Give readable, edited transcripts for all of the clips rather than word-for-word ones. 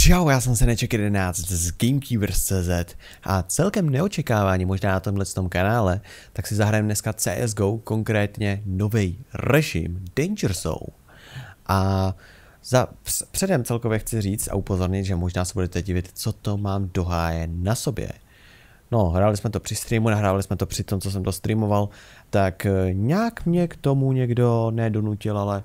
Čau, já jsem Seneček 11 z Gamekeepers.cz a celkem neočekávání možná na tomhle kanále, tak si zahrajeme dneska CSGO, konkrétně nový režim Danger Zone. A předem celkově chci říct a upozornit, že možná se budete divit, co to mám dohájen na sobě. No, hráli jsme to při streamu, nahrávali jsme to při tom, co jsem to streamoval, tak nějak mě k tomu někdo nedonutil, ale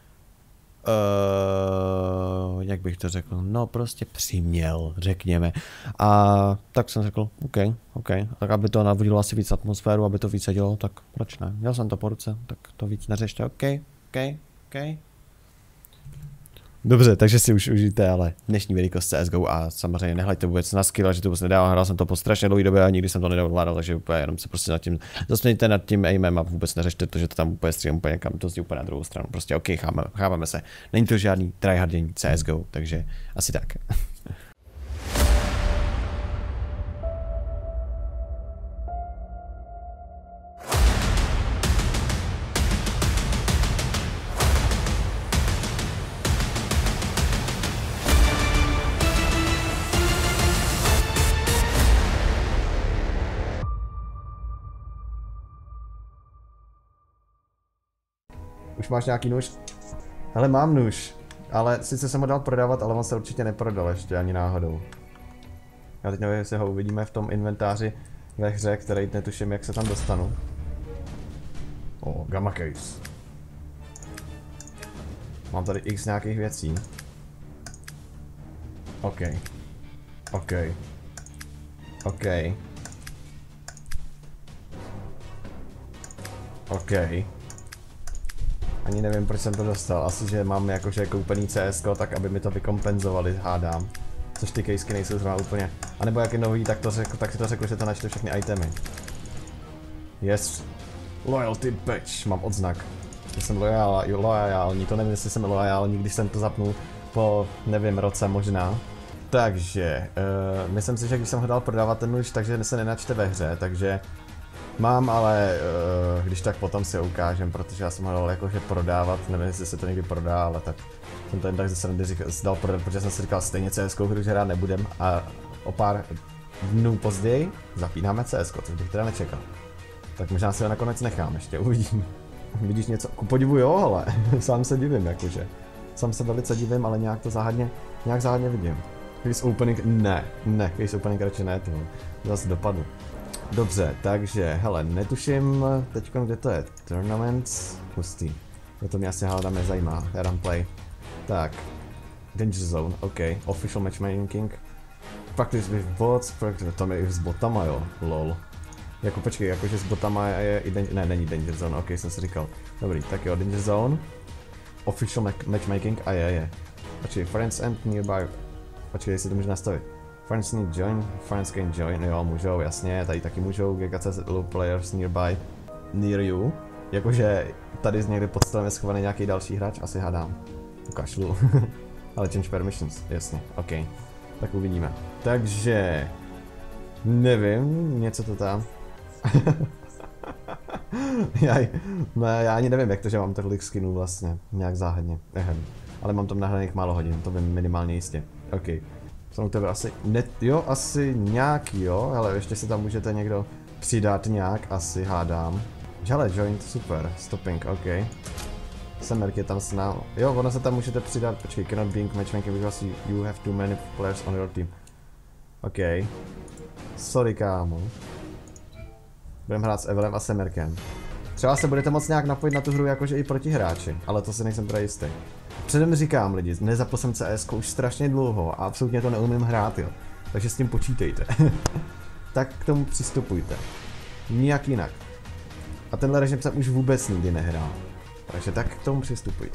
jak bych to řekl, no prostě přiměl, řekněme. A tak jsem řekl, OK, tak aby to navodilo asi víc atmosféru, aby to víc sedělo, tak proč ne? Měl jsem to po ruce, tak to víc neřešte, OK. Dobře, takže si už užijte, ale dnešní velikost CSGO a samozřejmě nehleďte vůbec na skill, že to vůbec nedávám, hrál jsem to po strašně dlouhé době a nikdy jsem to nedovládal, takže úplně jenom se prostě nad tím zasmějte nad tím aimem a vůbec neřešte to, že to tam úplně střílím úplně někam, to zní úplně na druhou stranu, prostě OK, chápeme se, není to žádný tryhardění CSGO, takže asi tak. Už máš nějaký nůž? Hele, mám nůž, ale sice jsem ho dal prodávat, ale on se určitě neprodal ještě ani náhodou. Já teď nevím, jestli ho uvidíme v tom inventáři ve hře, který netuším, jak se tam dostanu. Gamma case. Mám tady x nějakých věcí. OK. Ani nevím, proč jsem to dostal, asi že mám jakože koupený CS, tak aby mi to vykompenzovali, hádám. Což ty casey nejsou zrovna úplně. A nebo jak je nový, tak si to řekl, že to načte všechny itemy. Yes. Loyalty patch, mám odznak. Že jsem loajální, to nevím, jestli jsem loajální, když jsem to zapnul po, nevím, roce možná. Takže, myslím si, že když jsem ho dal prodávat ten nůž, takže se nenačte ve hře, takže mám, ale když tak potom si ho ukážem, protože já jsem ho dal jakože prodávat, nevím, jestli se to někdy prodá, ale tak jsem to jen tak ze srandy dal prodat, protože jsem si říkal, stejně CS:GO hru, že hrát nebudem a o pár dnů později zapínáme CS:GO, což bych teda nečekal. Tak možná si ho nakonec nechám, ještě uvidím. Vidíš něco? Ku podivu jo, ale sám se divím jakože. Sám se velice divím, ale nějak to záhadně vidím. Case opening, ne, case opening radši ne, tím zase dopadl. Dobře, takže, hele, netuším teďkon, kde to je. Tournaments, hustý. To mě asi hádám nezajímá, já dám play. Tak, Danger Zone, OK, official matchmaking. Practice with bots, tam je i s botama, jo, lol. Jako počkej, jakože s botama je i ne, není Danger Zone, OK, jsem si říkal. Dobrý, tak jo, Danger Zone. Official matchmaking, a je. Počkej, friends and nearby. Počkej, jestli to můžu nastavit. Friends need join, friends can join, jo, můžou, jasně, tady taky můžou, GKC low players nearby, near you. Jakože tady z někde pod stolem je schovaný nějaký další hráč, asi hádám. Ukašlu. Ale change permissions, jasně, OK. Tak uvidíme. Takže, nevím, něco to tam. Já ani nevím, jak to, že mám tolik skinů vlastně, nějak záhadně, ale mám tam nahraných málo hodin, to vím minimálně jistě, OK. Jsou tebe asi, jo, asi nějaký, jo, ale ještě si tam můžete někdo přidat nějak, asi hádám. Hele, joint, super, stopping, OK. Semerk je tam s námi, jo, ono se tam můžete přidat, počkej, cannot being matchmaking because you have too many players on your team. OK. Sorry, kámo. Budeme hrát s Evelem a Semerkem. Třeba se budete moc nějak napojit na tu hru jakože i proti hráči, ale to si nejsem teda jistý. Předem říkám lidi, nezapl jsem CS už strašně dlouho a absolutně to neumím hrát, jo. Takže s tím počítejte. Tak k tomu přistupujte. Nijak jinak. A tenhle režim jsem už vůbec nikdy nehrál. Takže tak k tomu přistupujte.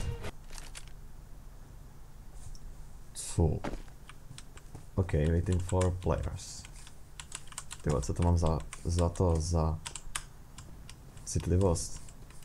Co? OK, waiting for players. Tyhle, co to mám za citlivost?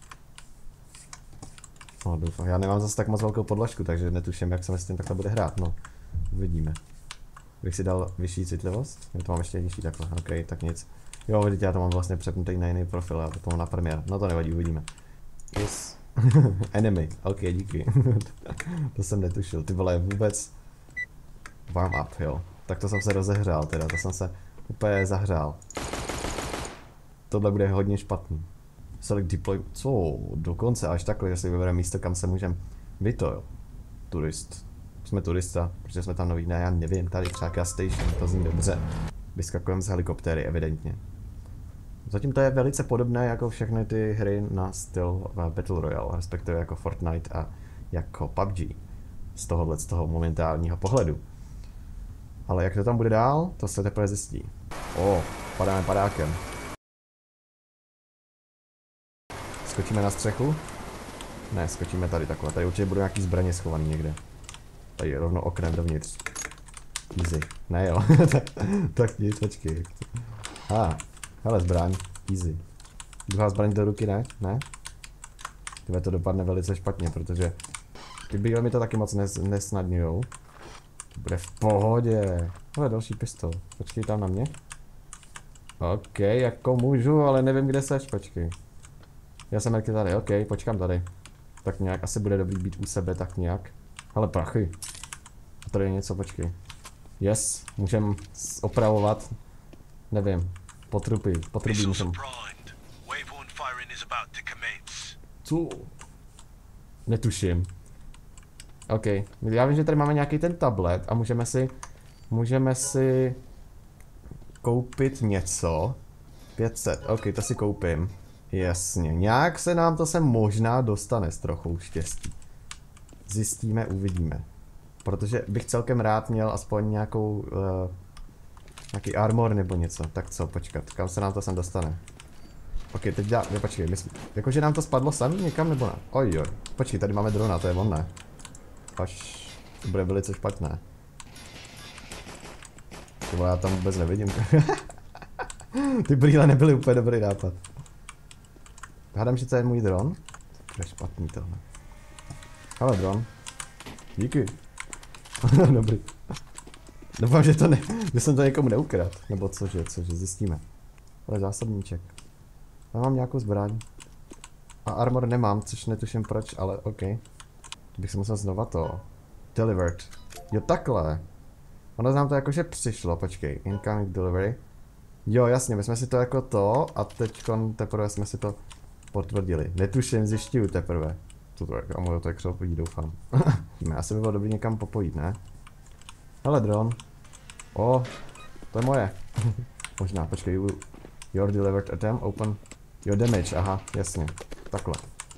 No, doufám, já nemám zase tak moc velkou podlažku, takže netuším, jak se mi s tím takhle bude hrát, no. Uvidíme. Bych si dal vyšší citlivost? Já to mám ještě nižší takhle, OK, tak nic. Jo, vidíte, já to mám vlastně přepnutý na jiný profil, já to mám na premiér, no to nevadí, uvidíme. Yes. Enemy, OK, díky. To jsem netušil, ty vole, vůbec Warm up, jo. Tak to jsem se rozehřál teda, to jsem se úplně zahřál. Tohle bude hodně špatný. Select deploy, co? Dokonce až takhle, že si vybereme místo, kam se můžeme vyto, jo. Turist. Jsme turista, protože jsme tam noví, ne, já nevím, tady třeba gas station, to zní dobře. Vyskakujeme z helikoptéry, evidentně. Zatím to je velice podobné jako všechny ty hry na styl Battle Royale, respektive jako Fortnite a jako PUBG. Z toho momentálního pohledu. Ale jak to tam bude dál, to se teprve zjistí. Padáme padákem. Skočíme na střechu? Ne, skočíme tady takhle. Tady určitě budou nějaký zbraně schovaný někde. Tady je rovno oknem dovnitř. Easy. Ne jo. Tak nic, počkej. Hele zbraň. Easy. Druhá zbraň do ruky, ne? Ne? Tyhle to dopadne velice špatně, protože ty bíle mi to taky moc nesnadňujou. To bude v pohodě. Hele, další pistol. Počkej tam na mě. OK, jako můžu, ale nevím, kde seš, počkej. Já jsem jak tady, OK, počkám tady. Tak nějak, asi bude dobrý být u sebe, tak nějak. Hele, prachy. A tady je něco, počkej. Yes, můžem opravovat. Nevím, potrubí můžem. Co? Netuším. OK, já vím, že tady máme nějaký ten tablet a můžeme si koupit něco. 500, OK, to si koupím. Jasně, nějak se nám to sem možná dostane s trochou štěstí. Zjistíme, uvidíme. Protože bych celkem rád měl aspoň nějaký armor nebo něco. Tak co, počkat, kam se nám to sem dostane? OK, teď počkej, jakože nám to spadlo sami někam nebo ne? Ojoj, počkej, tady máme drona, to je on, ne? Až to bude velice špatné. Třeba já tam vůbec nevidím. Ty brýle nebyly úplně dobrý nápad. Hádám, že to je můj dron. To je špatný tohle. Hele dron. Díky. Dobrý. Doufám, že jsem to někomu neukradl. Nebo cože, zjistíme. Ale zásobníček. Já mám nějakou zbraň. A armor nemám, což netuším proč, ale OK. To bych se musel znova to. Delivered. Jo takhle. Ono nám to jakože přišlo, počkej. Incoming delivery. Jo jasně, my jsme si to jako to a teďkon teprve jsme si to potvrdili. Netuším, zjišťuju teprve. To je křoupodí, doufám. Asi by bylo dobrý někam popojít, ne? Hele dron. To je moje. Možná, počkej. Your delivered item, open your damage, aha, jasně. Takhle.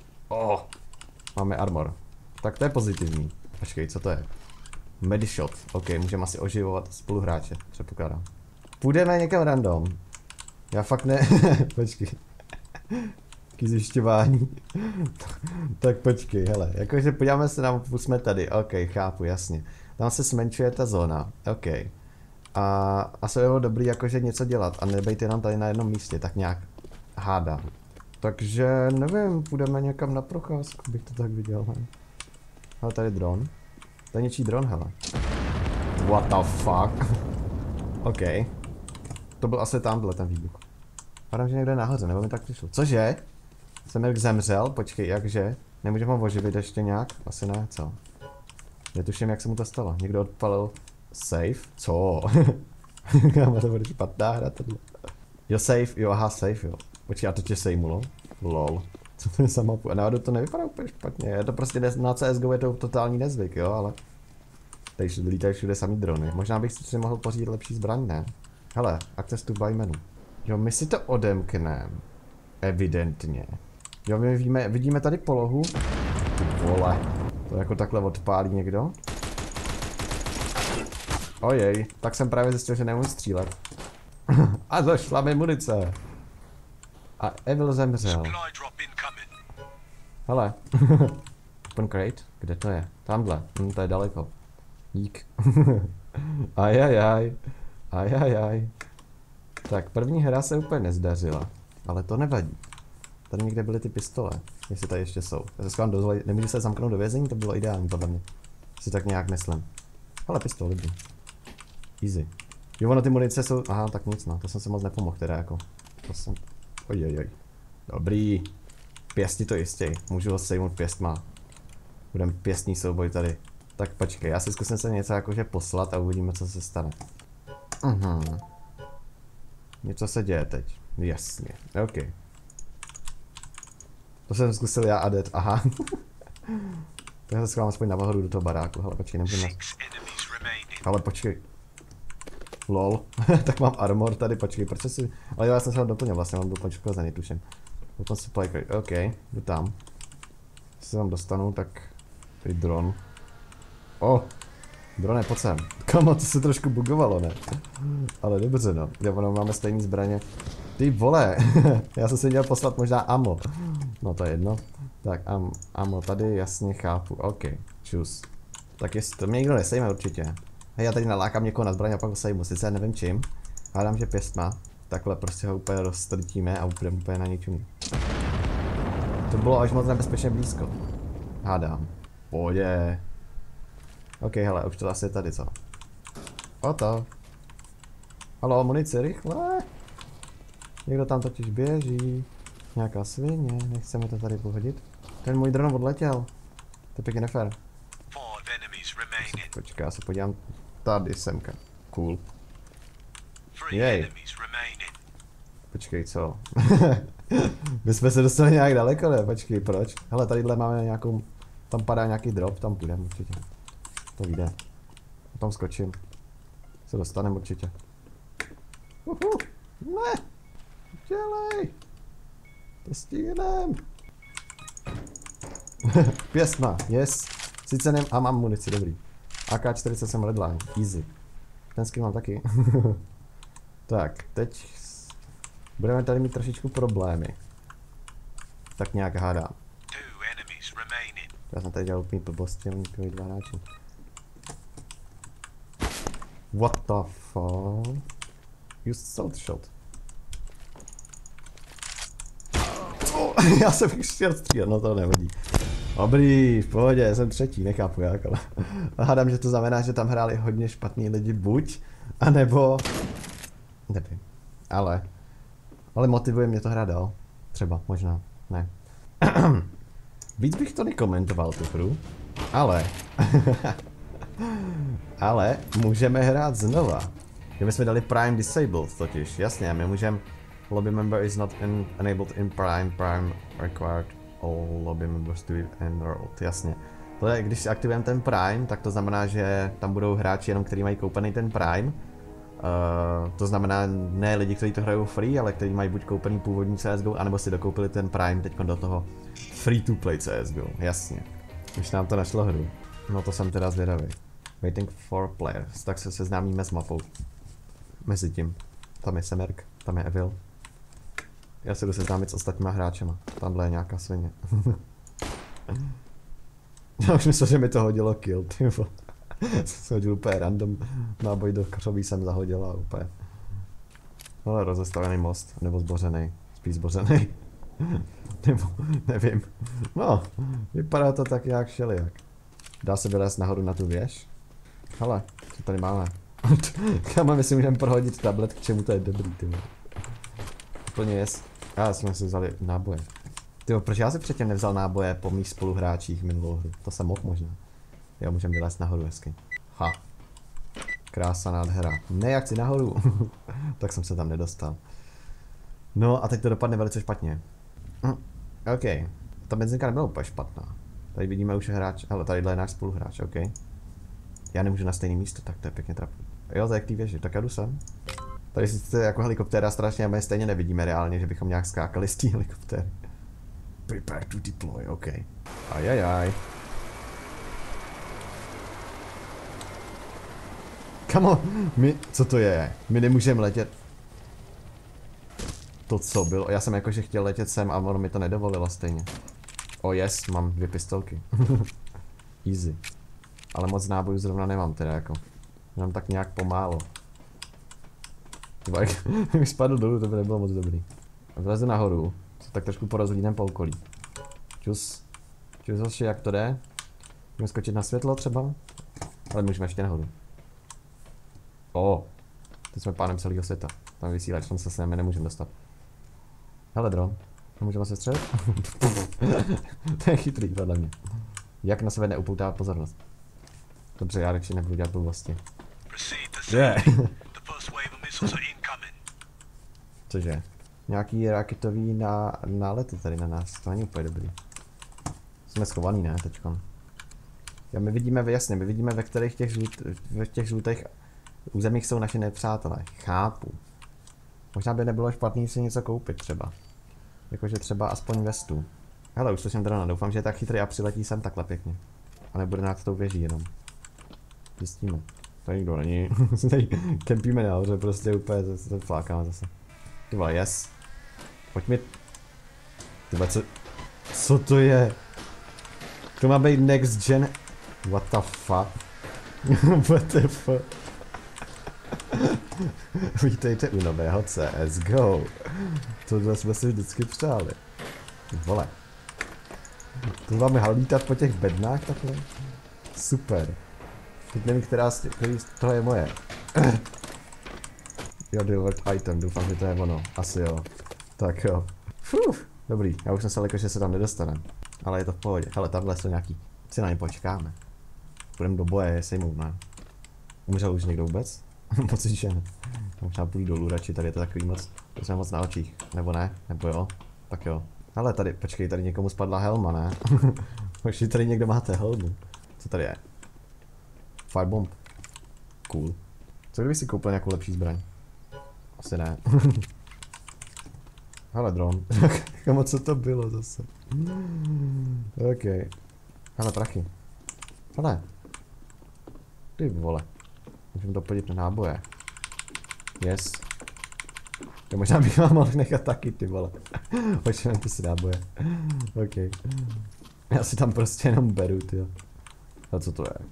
Máme armor. Tak to je pozitivní. Počkej, co to je? Medishot. OK, můžeme asi oživovat spoluhráče, předpokládám. Půjdeme někam random. Já fakt ne... Počkej. Taký zjišťování. Tak počkej, hele. Jakože podíváme se nám, jsme tady. OK, chápu, jasně. Tam se zmenšuje ta zóna. OK. A asi by bylo dobrý jakože něco dělat a nebejt jenom tady na jednom místě, tak nějak hádám. Takže nevím, půjdeme někam na procházku, bych to tak viděl, ne? Hele, tady dron. To je něčí dron, hele. What the fuck? OK. To byl asi tamhle ten výbuch. Hádám, že někde nahoře, nebo mi tak přišlo. Cože? Jsem jak zemřel, počkej, jakže? Nemůžeme ho oživit ještě nějak? Asi ne, co? Netuším, jak se mu to stalo. Někdo odpalil save? Co? Kámo, to bude špatná hra tohle. Jo, save, jo, aha, save, jo. Počkej, a to tě sejmulo? Lol. Co to je za mapu? A náhodou to nevypadá úplně špatně, je to prostě na CSGO je to totální nezvyk, jo, ale... Tady lítají všude samý drony. Možná bych si mohl pořídit lepší zbraň, ne? Hele, access to buy menu. Jo, my si to odemkneme. Evidentně. Jo, my vidíme tady polohu. Ty vole. To jako takhle odpálí někdo. Ojej, tak jsem právě zjistil, že nemůžu střílet. A zašla mi munice. A Evil zemřel. Hele. Open crate? Kde to je? Tamhle. To je daleko. Dík. Ajajaj. Ajajaj. Tak, první hra se úplně nezdařila. Ale to nevadí. Tady někde byly ty pistole. Jestli tady ještě jsou. Já se schválám dozvolí. Nemůžu se zamknout do vězení? To bylo ideální podle mě. Si tak nějak myslím. Hele, pistol, lidi. Easy. Jo, ono ty munice jsou... Aha, tak nic, no. To jsem se moc nepomohl, teda jako. To jsem... Ojojoj. Dobrý. Pěsti to jistě. Můžu ho sejmout pěstma. Budem pěstní souboj tady Tak počkej, já si zkusím se něco jakože poslat a uvidíme, co se stane. Něco se děje teď. Jasně, ok. To jsem zkusil já a Dead, aha. Tak se schovám aspoň nahoru do toho baráku, hele počkej, nemůžeme... Ale počkej. Lol, tak mám armor tady, počkej, proč si... Ale jo, já jsem se ho doplnil, vlastně mám byl poškozený, tuším. Potom si play, ok, jdu tam. Když se tam dostanu, tak... Tady dron. Drone, pojď sem. Kamo, to se trošku bugovalo, ne? Ale dobře, no. Jo, máme stejný zbraně. Ty vole, já jsem si měl poslat možná ammo. No to je jedno. Tak, ammo tady, jasně chápu, ok, čus. Tak jestli to mě nikdo nesejme určitě. Hej, já tady nalákám někoho na zbraň a pak ho sejmu, sice nevím čím. Hádám, že pěstma. Takhle prostě ho úplně rozstrtíme a budeme úplně na ničem. To bylo až moc nebezpečně blízko. Hádám. Pohodě. Ok, hele, už to asi je tady, co? To. Halo, munici, rychle. Někdo tam totiž běží. Nějaká svině, nechceme to tady pohodit. Ten můj dron odletěl. To je pěkně nefér. Počkej, já se podívám. Tady semka. Cool. Jej. Počkej, co? My jsme se dostali nějak daleko, ne? Počkej, proč? Hele, tadyhle máme nějakou... Tam padá nějaký drop, tam půjdeme určitě. To vyjde. Tam skočím. Se dostaneme určitě. Ne! Dělej! To stihnem! Pěstma, yes! Sice nem... A mám munici, dobrý. AK-47 Redline, easy. Ten skin mám taky. Tak, teď... Budeme tady mít trošičku problémy. Tak nějak hádám. Já jsem tady dělal úplný blbosti, ale nikoho 2 hráči. What the fuck? Use salt shot. Já jsem jich chtěl střílet, no to nevadí. Dobrý, v pohodě, jsem třetí, nechápu jak, ale... Hádám, že to znamená, že tam hráli hodně špatný lidi buď, anebo... Nevím, ale motivuje mě to hrát dál. Třeba, možná, ne. Víc bych to nekomentoval tu hru, ale... ale můžeme hrát znova. Kdyby jsme dali Prime Disabled totiž, jasně, my můžeme... Lobby member is not enabled in Prime required all lobby members to be enrolled, jasně. Tohle, když si aktivujeme ten Prime, tak to znamená, že tam budou hráči jenom, kteří mají koupený ten Prime. To znamená ne lidi, kteří to hrajou free, ale kteří mají buď koupený původní CSGO, anebo si dokoupili ten Prime teď do toho free to play CSGO, jasně. Už nám to našlo hru. No to jsem teda zvědavý. Waiting for players, tak se seznámíme s mapou. Mezi tím. Tam je Semerk, tam je Evil. Já se jdu seznámit s ostatníma hráčema. Tamhle je nějaká svině. Já už myslel, že mi to hodilo kill, ty vole. Jsem hodil úplně random náboj do křoví jsem zahodil a úplně. Ale rozestavený most, nebo zbořený. Spíš zbořený. Nebo, nevím. No, vypadá to tak jak šelijak. Dá se vylézt nahoru na tu věž? Hele, co tady máme? Kámo, my si můžeme prohodit tablet, k čemu to je dobrý, ty vole. Úplně jest. Já jsme si vzali náboje. Tyjo, proč já si předtím nevzal náboje po mých spoluhráčích minulou hru? To jsem mohl možná. Jo, můžeme vylézt nahoru hezky. Ha. Krása, nádhera. Ne, jak chci nahoru. Tak jsem se tam nedostal. No a teď to dopadne velice špatně. OK. Ta benzinka nebyla úplně špatná. Tady vidíme už hráč, ale tadyhle je náš spoluhráč, OK. Já nemůžu na stejné místo, tak to je pěkně trapný. Jo, to je k té věži, tak já jdu sem. Tady sice jako helikoptéra strašně, a my stejně nevidíme reálně, že bychom nějak skákali z té helikoptéry. Prepare to deploy, OK. Ajajaj. Kamo, co to je? My nemůžeme letět. To co bylo? Já jsem jakože chtěl letět sem a ono mi to nedovolilo stejně. Yes, mám 2 pistolky. Easy. Ale moc nábojů zrovna nemám teda jako. Mám tak nějak pomálo. Kdybych spadl dolů, to by nebylo moc dobrý. Vlezu nahoru, tak trošku porozhlídnem po okolí. Čus hoši, jak to jde? Můžeme skočit na světlo třeba? Ale můžeme ještě nahoru. Teď jsme pánem celého světa. Tam vysílač, tam se s námi nemůžeme dostat. Hele dron, nemůžeme se střelit? To je chytrý podle mě. Jak na sebe neupoutávat pozornost. Dobře, já radši nebudu dělat blbosti. Je. Cože? Nějaký raketový nálety tady na nás, to není úplně dobrý. Jsme schovaný, ne, teďkon. Já my vidíme, jasně, my vidíme, ve kterých těch žlutých územích jsou naši nepřátelé. Chápu. Možná by nebylo špatný si něco koupit třeba. Jakože třeba aspoň vestu. Hele, už slyším drona, doufám, že je tak chytrý a přiletí sem takhle pěkně. A nebude nad tou věží jenom. Zjistíme. Tady nikdo není. Tady kempíme nahoře, prostě úplně se flákáme zase. Ty vole, yes. Pojď mi. Ty vole, co to je? To má být next gen. What the fuck? What the fuck? Vítejte u nového CSGO. Tohle jsme si vždycky přáli. Vole. To máme lítat po těch bednách takhle? Super. Teď nevím, který z toho je moje. Jo, delivered item, doufám, že to je ono. Asi jo. Tak jo. Dobrý, já už jsem se lekl, že se tam nedostaneme. Ale je to v pohodě. Hele, tamhle jsou nějaký. Si na ně počkáme. Půjdeme do boje, sejmout, ne? Umřel už někdo vůbec? Pocit, že ne. Možná půjdu dolů radši, tady je to takový moc. To jsme moc na očích. Nebo ne? Nebo jo? Tak jo. Hele, tady, počkej, tady někomu spadla helma, ne? Možná tady někdo máte helmu. Co tady je? Firebomb. Cool. Co kdyby si koupil nějakou lepší zbraň? Asi ne. Hele, dron. Kamo, co to bylo zase? OK. Hele, prachy. Hele. Ty vole. Můžeme to podít na náboje. Yes. Jo, možná bych vám mohl nechat taky, ty vole. Počkej, ty si náboje. OK. Já si tam prostě jenom beru, tyjo. A co to je?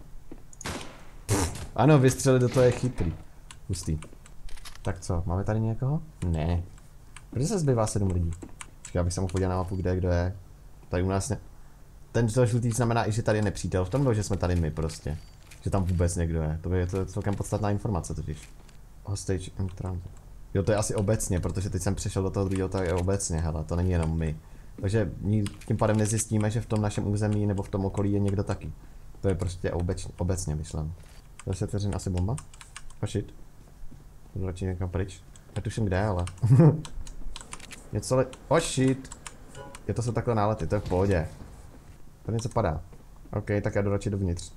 Ano, vystřelit do toho je chytrý. Hustý. Tak co, máme tady někoho? Ne. Proč se zbývá 7 lidí? Já bych se mohl podívat na mapu, kde kdo je. Tady u nás ne... Ten žlutý znamená i, že tady je nepřítel. V tom bylo, že jsme tady my prostě. Že tam vůbec někdo je. To je celkem podstatná informace totiž. Hostage in transit. Jo, to je asi obecně, protože teď jsem přešel do toho druhého, to je obecně, hele, to není jenom my. Takže tím pádem nezjistíme, že v tom našem území nebo v tom okolí je někdo taky. To je prostě obecně myšleno. Zase vteřin asi bomba? Oh shit. Jdu radši někam pryč. Netuším kde, ale. Něco oh shit. Je to jsou takhle nálety, to je v pohodě. Tady něco padá. OK, tak já jdu radši dovnitř.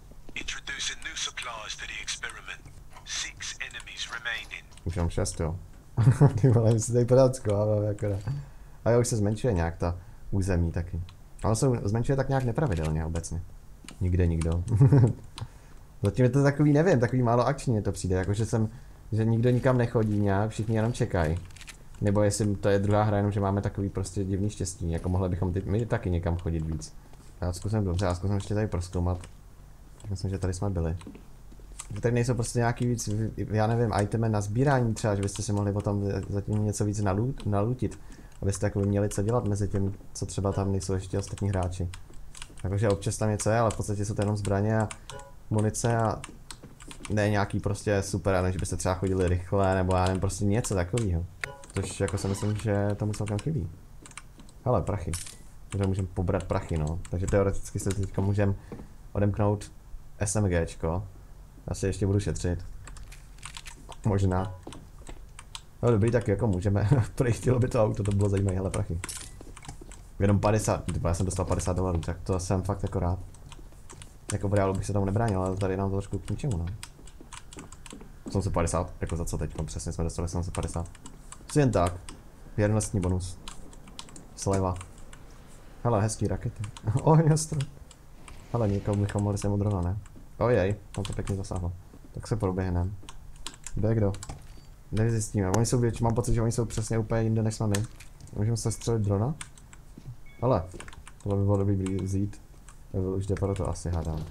Už mám 6, jo. Ty vole, my se tady pořád schováváme akorát. A jo, už se zmenšuje nějak ta území taky. Ale se zmenšuje tak nějak nepravidelně obecně. Nikde nikdo. Zatím je to takový, nevím, takový málo akční mě to přijde, jakože že nikdo nikam nechodí nějak, všichni jenom čekají. Nebo jestli to je druhá hra, jenom že máme takový prostě divný štěstí, jako mohli bychom my taky někam chodit víc. Já zkusím dobře, já zkusím ještě tady prozkoumat. Myslím, že tady jsme byli. Že tady nejsou prostě nějaký víc, já nevím, itemy na sbírání třeba, že byste si mohli potom zatím něco víc nalutit. Abyste jako měli co dělat mezi tím, co třeba tam nejsou ještě ostatní hráči. Takže občas tam něco je, ale v podstatě jsou to jenom zbraně a munice a ne nějaký prostě super, ale že byste třeba chodili rychle, nebo já nevím, prostě něco takového. Což jako si myslím, že tomu celkem chybí. Hele, prachy. Takže můžeme pobrat prachy, no. Takže teoreticky se teďka můžeme odemknout SMGčko. Já si ještě budu šetřit. Možná. No dobrý, tak jako můžeme. Chtělo by to auto, to bylo zajímavé, hele prachy. Jenom 50, já jsem dostal $50, tak to jsem fakt jako rád. Jako v reálu bych se tomu nebránil, ale tady nám to trošku k ničemu, no. 750, jako za co teď, přesně jsme dostali 750. Co jen tak, věrnostní bonus. Sleva. Hele, hezký rakety. Jasně. Hele, někomu bychom mohli sem od drona, ne? Ojej, tam to pěkně zasáhlo. Tak se proběhneme. Kde je kdo? Nezjistíme, oni jsou mám pocit, že oni jsou přesně úplně jinde než jsme my. Můžeme se střelit drona? Hele, tohle by bylo dobrý vzít. Už jde pro to asi, hádám.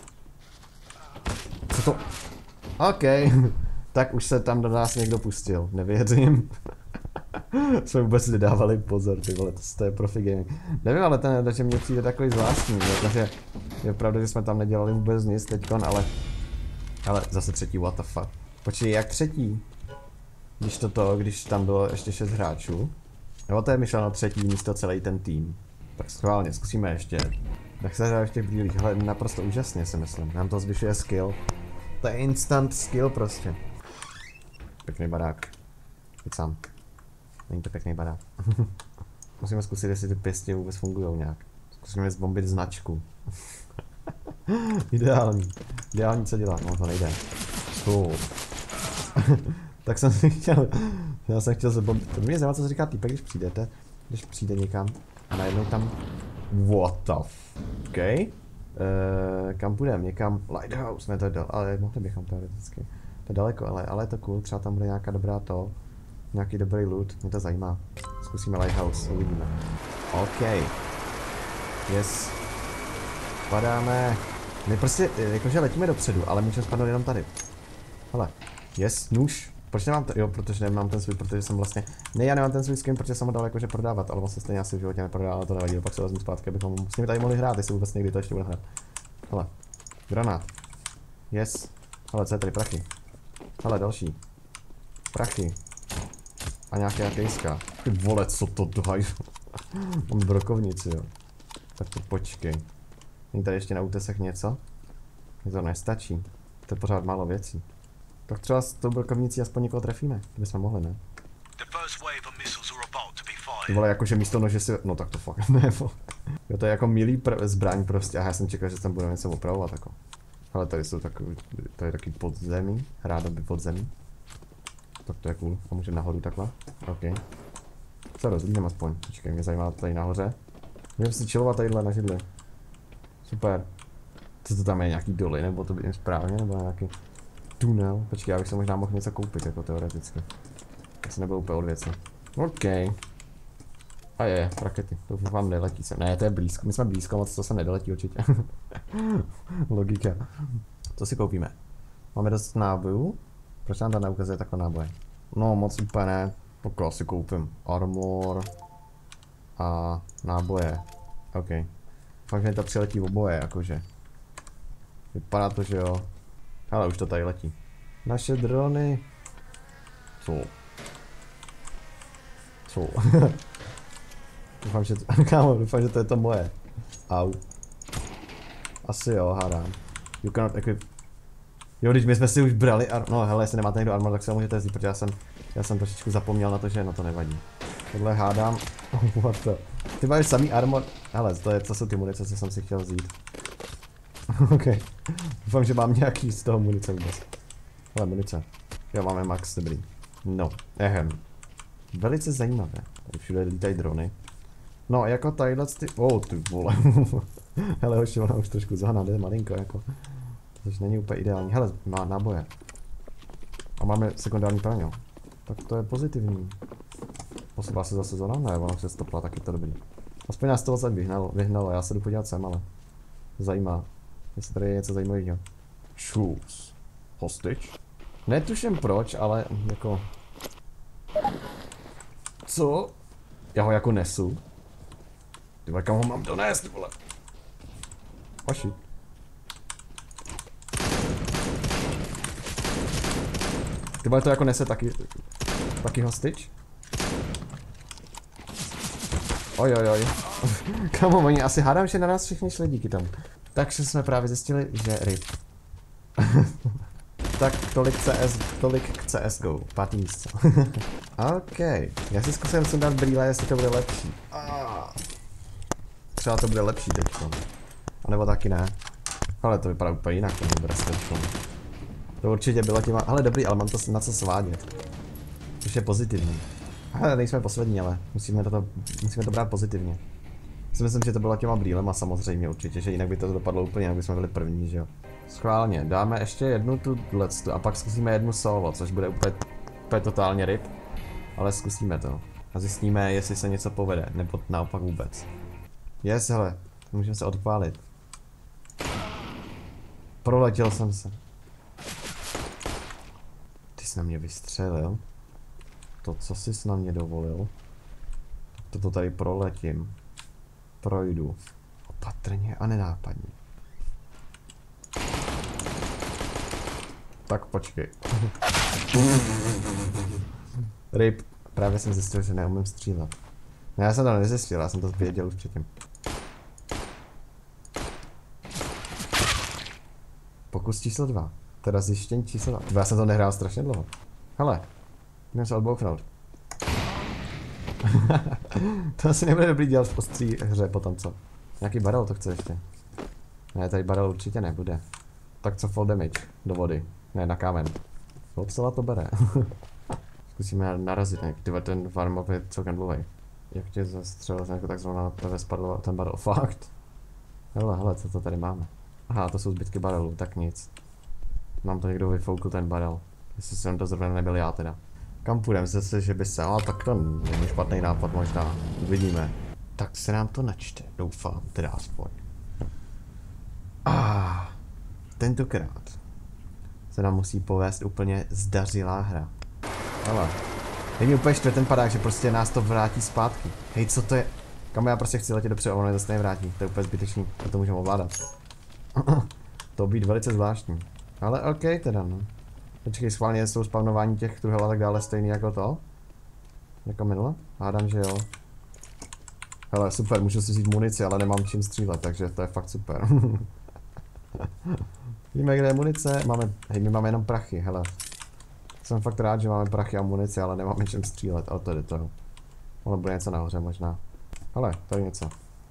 Co to? OK, tak už se tam do nás někdo pustil, nevěřím. Jsme vůbec nedávali pozor, ty vole, to je profi gaming. Nevím, ale ten, že mě přijde takový zvláštní, protože je pravda, že jsme tam nedělali vůbec nic teďkon, ale zase třetí, what the fuck. Počkej, jak třetí? Když tam bylo ještě 6 hráčů. Jo, to je myšleno třetí místo celý ten tým. Tak schválně, zkusíme ještě. Tak se hraje v těch brýlích, ale naprosto úžasně si myslím. Nám to zvyšuje skill. To je instant skill prostě. Pěkný barák. Teď sám. Není to pěkný barák. Musíme zkusit, jestli ty pěstě vůbec fungují nějak. Zkusíme zbombit značku. Ideální. Ideální, co dělat, no to nejde. Cool. Tak jsem si chtěl, já jsem chtěl zbombit. To mě zajímá, co se říká týpek, když přijdete. Když přijde někam a najednou tam... What the f... OK. Kam půjdeme? Někam Lighthouse, ne to je dal, ale mohli bychom teoreticky. To je daleko, ale je to cool, třeba tam bude nějaká dobrá to. Nějaký dobrý loot, mě to zajímá. Zkusíme Lighthouse, uvidíme. OK. Yes. Padáme. My prostě, jakože letíme dopředu, ale můžeme spadnout jenom tady. Hele, yes, nůž. Proč nemám to? Jo, protože nemám ten svůj, protože jsem vlastně... Ne, já nemám ten svůj skin, protože jsem ho dal jakože prodávat, ale vlastně stejně asi v životě neprodával, ale to nevadí, pak se vezmu zpátky, abychom s nimi tady mohli hrát, jestli vůbec někdy to ještě bude hrát. Hele, granát. Yes. Hele, co je tady, prachy. Hele, další. Prachy. A nějaká kejska. Ty vole, co to dají? Mám brokovnici, jo. Tak to počkej. Není tady ještě na útesech něco? Mně to nestačí. To je pořád málo věcí. Tak třeba s tou brokovnicí aspoň někoho trefíme. To bychom mohli, ne? Ty vole, jakože místo nože si... No tak to fakt ne, jo, to je jako milý zbraň prostě. A já jsem čekal, že tam budeme něco opravovat jako. Ale tady jsou takový... To je taky podzemí. Rádoby podzemí. Tak to je cool. A můžeme nahoru takhle. OK. Se rozlídnem aspoň. Počkej, mě zajímá tady nahoře. Můžeme si chillovat tadyhle na židli. Super. Co to tam je, nějaký doly, nebo to vidím správně, nebo nějaký tunel? Počkej, já bych se možná mohl něco koupit, jako teoreticky. To se nebylo úplně od věci. OK. A je, rakety, to vám neletí sem. Ne, to je blízko, my jsme blízko, moc to se nedoletí určitě. Logika. Co si koupíme? Máme dost nábojů? Proč nám tam neukazuje takhle náboje? No, moc úplně ne. Tak si koupím armor a náboje. OK. Fakt mi to přiletí oboje, jakože. Vypadá to, že jo. Ale už to tady letí. Naše drony. Co? Co? Doufám, že to... Kámo, doufám, že to je to moje. Au. Asi jo, hádám. You cannot equip. Jo, když my jsme si už brali no hele, jestli nemáte někdo armor, tak se ho můžete vzít, protože já jsem trošičku zapomněl na to, že no to nevadí. Tohle hádám. What the... Ty máš samý armor. Hele, to jsou ty munice, co jsem si chtěl vzít. OK. Doufám, že mám nějaký z toho munice vůbec. Hele, munice. Jo, máme max, dobrý. No, velice zajímavé. Tady všude lítají drony. No, jako tadyhle ty... ty vole. Hele, hoši, ona už trošku zahná, jde malinko, jako. Což není úplně ideální. Hele, má náboje. A máme sekundární paňo. Tak to je pozitivní. Posouvá se zase zóna? Ne, ono se stopla, tak je to dobrý. Aspoň nás to odsaď vyhnalo, já se jdu podívat sem, ale zajímá. Jestli tady je něco zajímavého. Shoes. Hostage? Netuším proč, ale jako... Co? Já ho jako nesu. Ty vole, kam ho mám donést, ty vole? Oši. Ty vole, to jako nese taky hostage? Ojojoj. Kamo, oni asi hádám, že na nás všichni šli díky tomu. Takže jsme právě zjistili, že RIP. Tak tolik k CSGO, pátý místo. OK, já si zkusím sundat brýle, jestli to bude lepší. Třeba to bude lepší teďko. A nebo taky ne. Ale to vypadá úplně jinak, to bude teďko. To určitě bylo tím, ale dobrý, ale mám to na co svádět. Což je pozitivní. Ale nejsme poslední, ale musíme to brát pozitivně. Si myslím, že to bylo těma brýlema samozřejmě určitě, že jinak by to dopadlo úplně, jinak bychom byli první, že jo. Schválně, dáme ještě jednu tuto a pak zkusíme jednu solo, což bude úplně totálně rip. Ale zkusíme to. A zjistíme, jestli se něco povede, nebo naopak vůbec. Yes, hele, můžeme se odpálit. Proletěl jsem se. Ty jsi na mě vystřelil. To, co jsi na mě dovolil. To tady proletím. Projdu. Opatrně a nenápadně. Tak počkej. Rip. Právě jsem zjistil, že neumím střílet. No já jsem to nezjistil, já jsem to věděl už předtím. pokus číslo 2. Teda zjištění číslo 2. Já jsem to nehrál strašně dlouho. Hele, můžeme se odbouchnout. To asi nebude dobrý dělat v ostrý hře potom, co? Nějaký barrel to chce ještě. Ne, tady barrel určitě nebude. Tak co fall damage? Do vody. Ne, na kámen. Docela to bere. Zkusíme narazit, ne? Tyhle ten warm-up je celkem dlouhý. Jak tě zastřelil jsem jako takzvaná, tebe spadl ten barrel. Fakt. Hele, co to tady máme? Aha, to jsou zbytky barelů, tak nic. Mám to někdo vyfoukl ten barel. Jestli jsem to zrovna nebyl já teda. Kam půjdem? Zase, že by se... tak to není špatný nápad možná. Uvidíme. Tak se nám to načte, doufám, teda aspoň. Tentokrát se nám musí povést úplně zdařilá hra. Ale je mi úplně štve ten padák, že prostě nás to vrátí zpátky. Hej, co to je? Kam já prostě chci letět dopředu a ono zase nevrátí. To je úplně zbytečný, a to můžeme ovládat. To být velice zvláštní. Ale ok teda no. Počkej, schválně jsou spavnování těch truhel a tak dále stejný jako to? Jako minule? Hádám, že jo. Hele, super, můžu si vzít munici, ale nemám čím střílet, takže to je fakt super. Víme, kde je munice, my máme jenom prachy, hele. Jsem fakt rád, že máme prachy a munici, ale nemáme čím střílet, ale to je to. Ono bude něco nahoře možná. Hele, tady něco.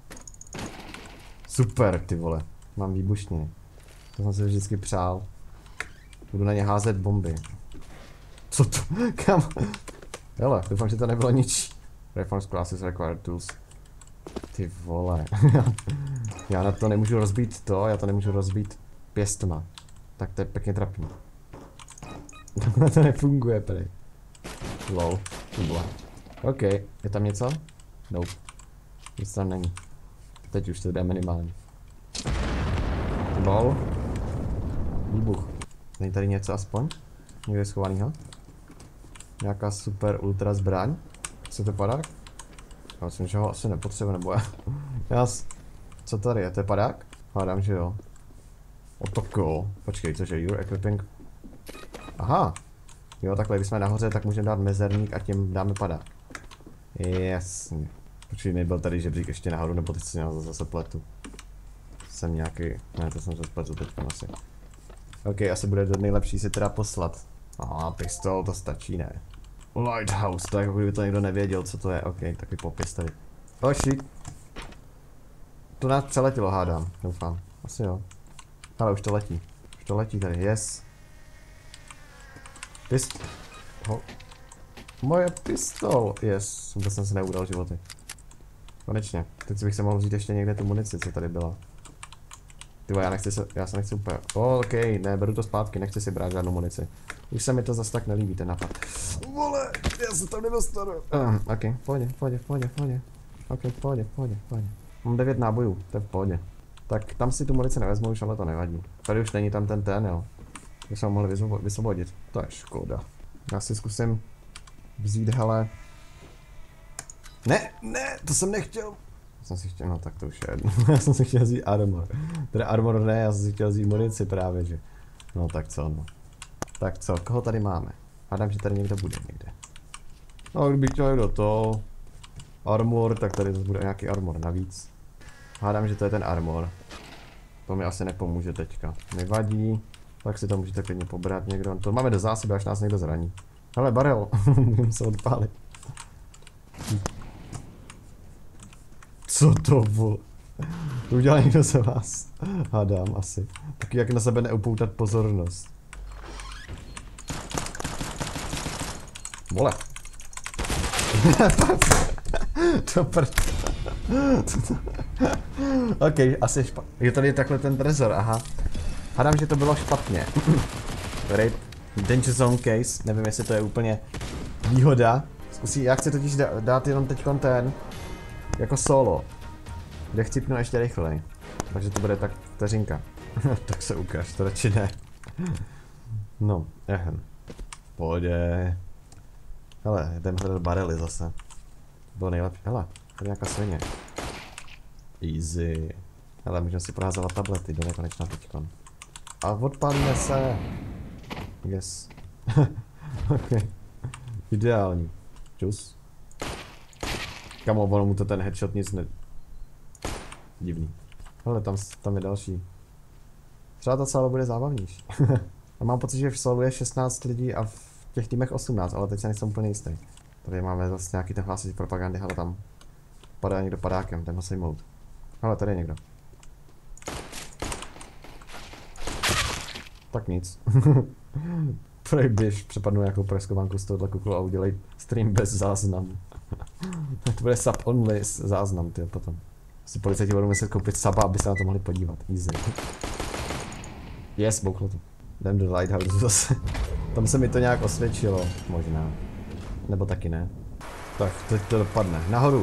Super, ty vole, mám výbušniny. To jsem si vždycky přál. Budu na ně házet bomby. Co to? Kam? Hele, doufám, že to nebylo nič. Reforms classes required tools. Ty vole. Já na to nemůžu rozbít to, já to nemůžu rozbít pěstma. Tak to je pěkně trapný. To nefunguje tady. Lol, to bylo. OK, je tam něco? Nope. Nic tam není. Teď už to jde minimálně. Lol. Výbuch. Není tady něco aspoň? Někde schovanýho? Nějaká super ultra zbraň? Co to padák? Já myslím, že ho asi nepotřebuji, nebo já... Co tady je? To je padák? Hádám, že jo. Otoko. Počkej, cože? Your equipping. Aha. Jo, takhle, když jsme nahoře, tak můžeme dát mezerník a tím dáme padák. Jasně. Počkej, nebyl tady žebřík ještě nahoru, nebo teď si měl zase pletu. Jsem nějaký... Ne, to jsem se spletl teďka asi. OK, asi bude nejlepší si teda poslat. Pistol, to stačí, ne? Lighthouse, tak jako kdyby to někdo nevěděl, co to je. OK, takový popis tady. Oh shit. To nás přeletělo, hádám, doufám. Asi jo. Ale už to letí. Už to letí tady, yes. Moje pistol, yes. To jsem se neudal životy. Konečně. Teď bych se mohl vzít ještě někde tu munici, co tady byla. Tyvo, já se nechci úplně... OK, ne, beru to zpátky, nechci si brát žádnou munici. Už se mi to zase tak nelíbí, ten nápad. Vole, já se tam nedostanu. OK, pohodě. OK, pohodě. Mám 9 nábojů, to je v pohodě. Tak tam si tu munici nevezmu už, ale to nevadí. Tady už není tam ten, jo. Už jsem ho mohli vysvobodit. To je škoda. Já si zkusím vzít, hele. Ne, to jsem nechtěl. Jsem si chtěl, no tak to už je jedno. Já jsem si chtěl vzít armor. Teda armor ne, já jsem si chtěl vzít munici právě, že. No tak co, no. Tak co, koho tady máme? Hádám, že tady někdo bude někde. No, kdybych chtěl do toho armor, tak tady to bude nějaký armor navíc. Hádám, že to je ten armor. To mi asi nepomůže teďka. Nevadí. Tak si to můžete klidně pobrat někdo. To máme do zásoby, až nás někdo zraní. Hele, barel. Můžeme se odpálit. Co to bylo? To udělal někdo se vás. Hádám asi. Taky jak na sebe neupoutat pozornost. Vole. To prd. OK, asi špatně. Je tady takhle ten trezor, aha. Hádám, že to bylo špatně. Rape. Danger zone case. Nevím, jestli to je úplně výhoda. Já chci totiž dát jenom teďkon ten. Jako solo. Kde chcípnu ještě rychleji. Takže to bude tak vteřinka. Tak se ukáž, to radši ne. No, pohodě. Hele, jdem hledat barely zase. To bylo nejlepší. Hele, tady nějaká svině. Easy. Hele, můžeme si proházovat tablety do nekonečna teďkon. A odpálíme se. Yes. OK. Ideální. Čus. Kamo, ono mu to ten headshot nic ne... Divný. Hele, tam je další. Třeba to solo bude zábavnější. A mám pocit, že v solu je 16 lidí a v těch týmech 18, ale teď se nejsem úplně jistý. Tady máme zase nějaký ten hlásit propagandy, hele tam. Padá někdo padákem, ten ho sejmout. Hele, tady je někdo. Tak nic. Prej běž, přepadnu nějakou preskovanku z tohohle kuklu a udělej stream bez záznamu. To bude sub only záznam, ty potom. Si policajti budou muset koupit suba, aby se na to mohli podívat. Easy. Yes, bouklo to. Jdem do Lighthouse zase. Tam se mi to nějak osvědčilo, možná. Nebo taky ne. Tak, teď to dopadne. Nahoru.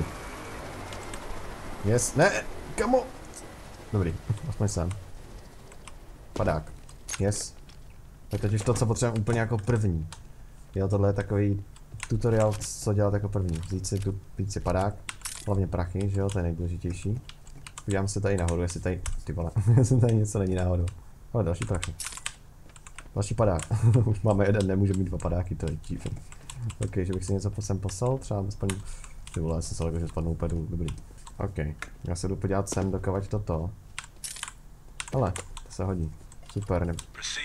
Yes, ne, kamo. Dobrý, aspoň sem. Padák. Yes. Tak teď už to, co potřebujeme úplně jako první. Jo, tohle je takový tutoriál, co dělat jako první. Vzít si padák, hlavně prachy, že jo, to je nejdůležitější. Podívám se tady nahoru, jestli tady, ty vole, jestli tady něco není náhodou. Ale další prachy. Další padák. Už máme jeden, nemůžeme mít dva padáky, to je divný. Ok, že bych si něco sem poslal, třeba aspoň, ty vole, jsem se lekl, že spadnou úplně dobrý. Ok, já se jdu podívat sem, dokovat toto. Ale, to se hodí. Super, ne.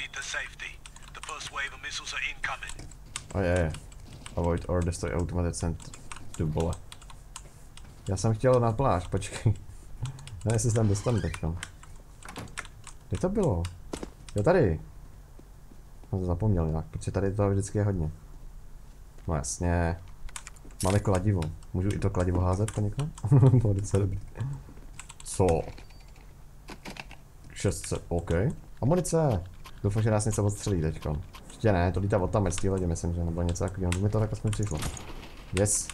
Oh je. Avoid or destroy automated send. Ty vole. Já jsem chtěl na pláž, počkej. Ne, jestli se tam dostanu teďka. Kde to bylo? Jo, tady. Jsem to zapomněl nějak, protože tady toho vždycky je hodně. No jasně. Máme kladivo. Můžu i to kladivo házet po někom? To je docela dobrý. Co? 600, OK. Amunice. Doufám, že nás něco odstřelí teďko. Ještě ne, to lítá od tam z té lodě, myslím, že nebo něco takového. Mi to tak aspoň přišlo. Yes.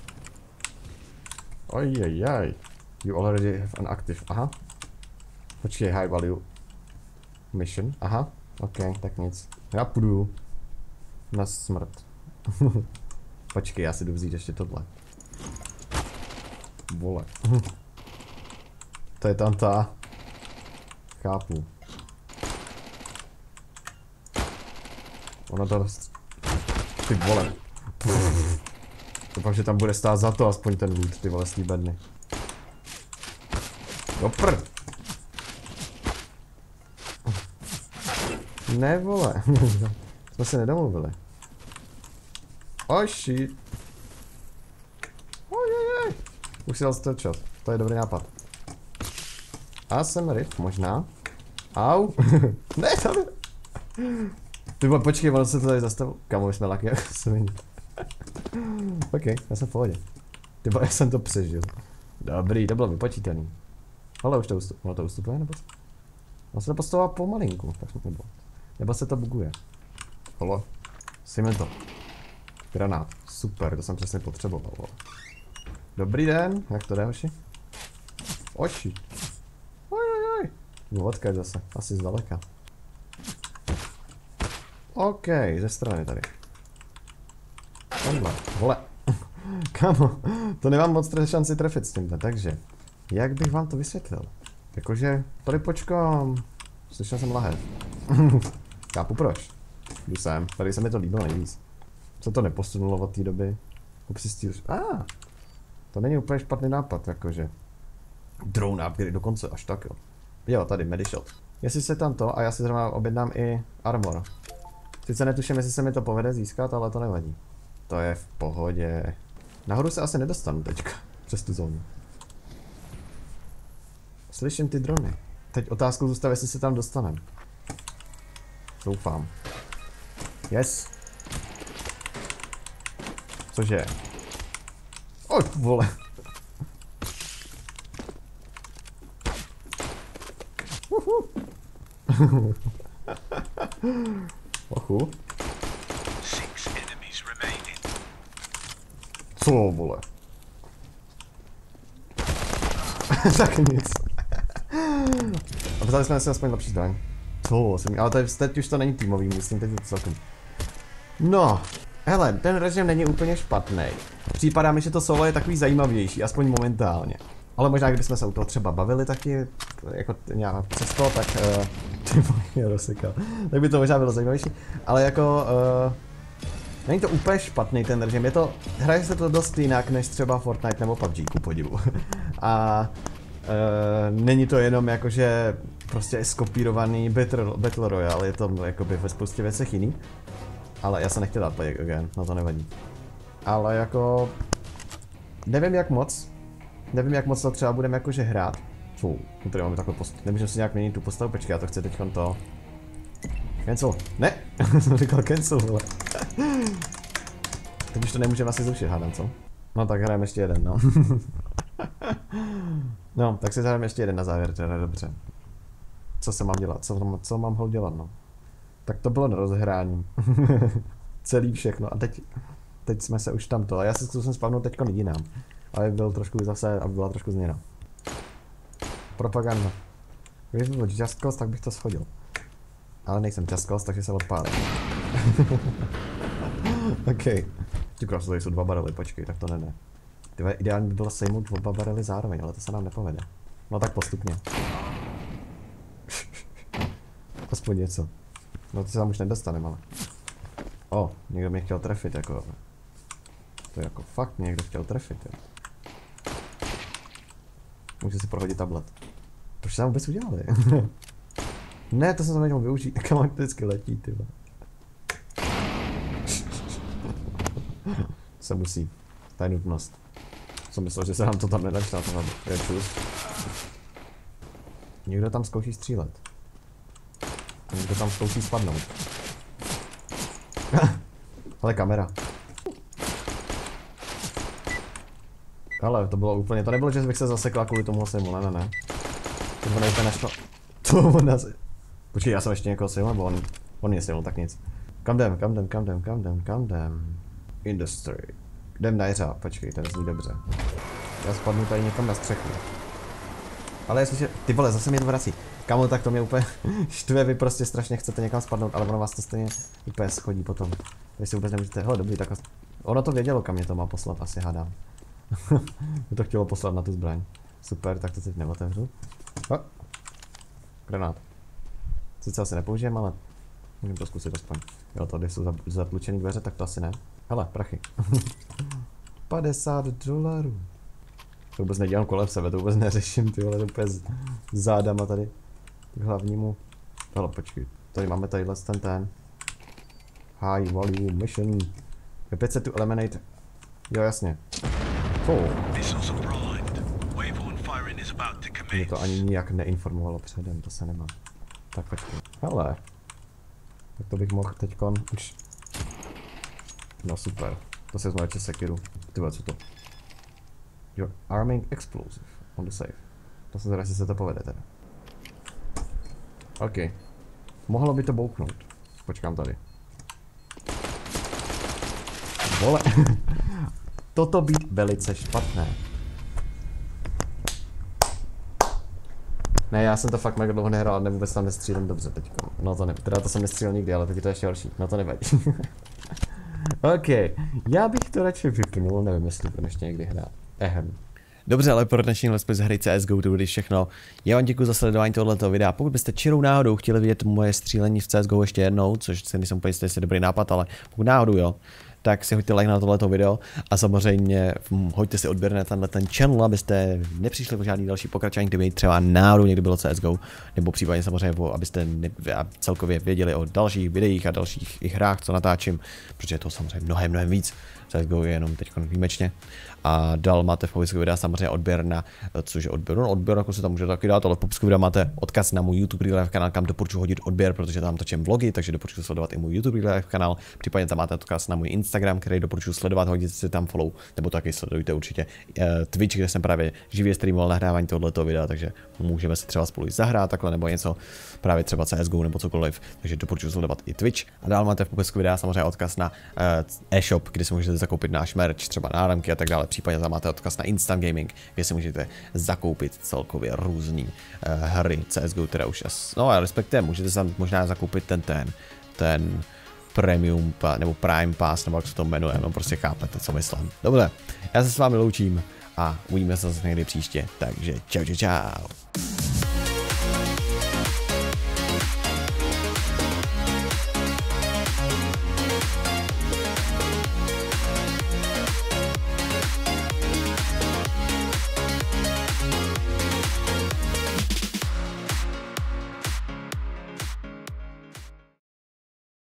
Ojejaj. You already have an active. Aha. Počkej, high value mission. Aha. OK, tak nic. Já půjdu na smrt. Počkej, já si jdu vzít ještě tohle. Vole. To je tam ta. Chápu. Ono to... Ty vole. Doufám, že tam bude stát za to aspoň ten loot, ty vole slíbedny. Dopr! Ne vole. Jsme se nedomluvili. Oh shit. Ojejej. Už si dal strčat. To je dobrý nápad. A jsem riff, možná. Au. Ne, tady. Ty vole, počkej, ono se to tady zastavil. Kamo, jsme laky jako svině. OK, já jsem v pohodě. Ty vole, já jsem to přežil. Dobrý, to bylo vypočítaný. Ale už to ustupuje, ono to ustupuje, nebo? Ono se to postavová pomalinku, tak nebo. Nebo se to buguje. Holo, sejme to. Granát, super, to jsem přesně potřeboval. Dobrý den, jak to jde, hoši? Oši. Ojojoj. Vodka je zase, asi zdaleka. OK, ze strany tady. Tamhle, vole. Kamo, to nemám moc šanci trefit s tímhle, takže. Jak bych vám to vysvětlil? Jakože, tady počkám. Slyšel jsem lahev. Chápu proč. Jdu sem, tady se mi to líbilo nejvíc. Co to neposunulo od té doby? Upřistí už. To není úplně špatný nápad, jakože. Drone upgrade dokonce, až tak jo. Jo, tady, medishot. Jestli se tam to, a já si zrovna objednám i armor. Sice netuším, jestli se mi to povede získat, ale to nevadí. To je v pohodě. Nahoru se asi nedostanu teďka, přes tu zónu. Slyším ty drony. Teď otázkou zůstává, jestli se tam dostanem. Doufám. Yes. Cože? Oj, vole. Ochu. Co, vole? Tak nic. A vzali jsme si aspoň lepší zbraň. Co, ale teď už to není týmový, myslím, teď je to celkem. No, hele, ten režim není úplně špatný. Připadá mi, že to solo je takový zajímavější, aspoň momentálně. Ale možná, kdybychom se u toho třeba bavili taky, jako nějak přesto, tak ty mě rozsekal. Tak by to možná bylo zajímavější, ale jako není to úplně špatný ten režim, je to, hraje se to dost jinak než třeba Fortnite nebo PUBG, ku podivu. A není to jenom jakože prostě skopírovaný Battle Royale, je to jakoby ve spoustě věcech jiný. Ale já se nechtěl dát Play Again, no to nevadí. Ale jako... Nevím jak moc to třeba budeme jakože hrát. Tady máme takhle postavu. Nemůžeme si nějak měnit tu postavu, počkej, já to chci teďkon to... Cancel, ne! Jsem říkal cancel, vole. Teď už to nemůžeme asi zrušit, hádám, co? No tak hrajeme ještě jeden, no. No, tak si zahrajeme ještě jeden na závěr, teda dobře. Co se mám dělat, co mám hol dělat, no. Tak to bylo na rozhrání. Celý všechno a teď jsme se už tamto, a já se zkusím spavnout teďko jinam. Ale byl trošku zase, aby byla trošku změna. Propaganda. Když by byl Just Cause, tak bych to schodil. Ale nejsem Just Cause, takže se odpálím. OK. Ty krásno, tady jsou 2 barely, počkej, tak to ne. Tyhle, ideálně by bylo sejmout 2 barely zároveň, ale to se nám nepovede. No tak postupně. Aspoň něco. No to se tam už nedostaneme, ale. Někdo mě chtěl trefit, jako. To je jako fakt někdo chtěl trefit, jo. Můžu si prohodit tablet. Proč se tam vůbec udělali? Ne, to jsem se nemohl využít, kam on vždycky letí, ty vole. Se musí. To je nutnost. Jsem myslel, že se nám to tam nedačná, to je čus. Někdo tam zkouší střílet. Někdo tam zkouší spadnout. Ale kamera. Ale to bylo úplně, to nebylo, že bych se zasekla kvůli tomu sejmu, ne. To úplně nešlo. To on asi... Počkej, já jsem ještě někoho sejmul, nebo on mě sejmul, tak nic. Kam jdem? Industry. Jdem na jeřáb, počkej, ten zní dobře. Já spadnu tady někam na střechu. Ale jestliže, ty vole, zase mě to vrací. Kamo, tak to mě úplně štve, vy prostě strašně chcete někam spadnout, ale ono vás to stejně úplně schodí potom. Vy si vůbec nemůžete, hele dobrý, tak ono to vědělo, kam mě to má poslat, asi hádám. Mě to chtělo poslat na tu zbraň. Super, tak to teď neotevřu. Granát. Sice asi nepoužijem, ale můžeme to zkusit aspoň. Jo, tady jsou zatlučený dveře, tak to asi ne. Hele, prachy. $50. To vůbec nedělám kolem sebe, to vůbec neřeším, ty vole, to úplně zádama tady. K hlavnímu. Hele, počkej. Tady máme tadyhle ten. High volume mission. Opět se tu eliminate. Jo, jasně. Mě to ani nijak neinformovalo předem, to se nemá. Tak počkej. Hele. Tak to bych mohl teďkon už... No super. To se znovu Sekiru. Tyhle, co to? You're arming explosive on the safe. To se zda, jestli se to povede teda. OK. Mohlo by to bouknout. Počkám tady. Vole. Toto být velice špatné. Ne, já jsem to fakt mega dlouho nehrál, ale vůbec tam nestřílím dobře teďko. No to ne, teda to jsem nestřílel nikdy, ale teď je to ještě horší. No to nevadí. OK, já bych to radši vypnul, nevím, jestli to ještě někdy hrát. Dobře, ale pro dnešní let's play z hry CSGO to bude všechno. Já vám děkuji za sledování tohoto videa. Pokud byste čirou náhodou chtěli vidět moje střílení v CSGO ještě jednou, což se nejsem úplně jistý, jestli je dobrý nápad, ale pokud náhodou jo, tak si hoďte like na tohleto video a samozřejmě hoďte si odběr na ten channel, abyste nepřišli o žádný další pokračování, kdyby třeba náhodou někdy bylo CSGO, nebo případně samozřejmě, abyste celkově věděli o dalších videích a dalších i hrách, co natáčím, protože je to samozřejmě mnohem víc. CSGO je jenom teď výjimečně. A dál máte v popisku videa samozřejmě odběr na, což odběr, jako se tam můžete taky dát, ale v popisku videa máte odkaz na můj YouTube Real Life kanál, kam doporučuji hodit odběr, protože tam točím vlogy, takže doporučuji sledovat i můj YouTube Real Life kanál. Případně tam máte odkaz na můj Instagram, který doporučuji sledovat, hodit si tam follow, nebo taky sledujte určitě Twitch, kde jsem právě živě streamoval nahrávání tohoto videa, takže můžeme si třeba spolu zahrát takhle nebo něco, právě třeba CSGO nebo cokoliv, takže doporučuji sledovat i Twitch. A dál máte v popisku videa samozřejmě odkaz na e-shop, kde si můžete zakoupit náš merch, třeba náramky a tak dále. Případně tam máte odkaz na Instant Gaming, kde si můžete zakoupit celkově různé hry CSGO, které už no a respektive můžete tam možná zakoupit ten Premium nebo Prime Pass, nebo jak se to jmenuje, no prostě chápete, co myslím. Dobře, já se s vámi loučím a uvidíme se zase někdy příště, takže čau.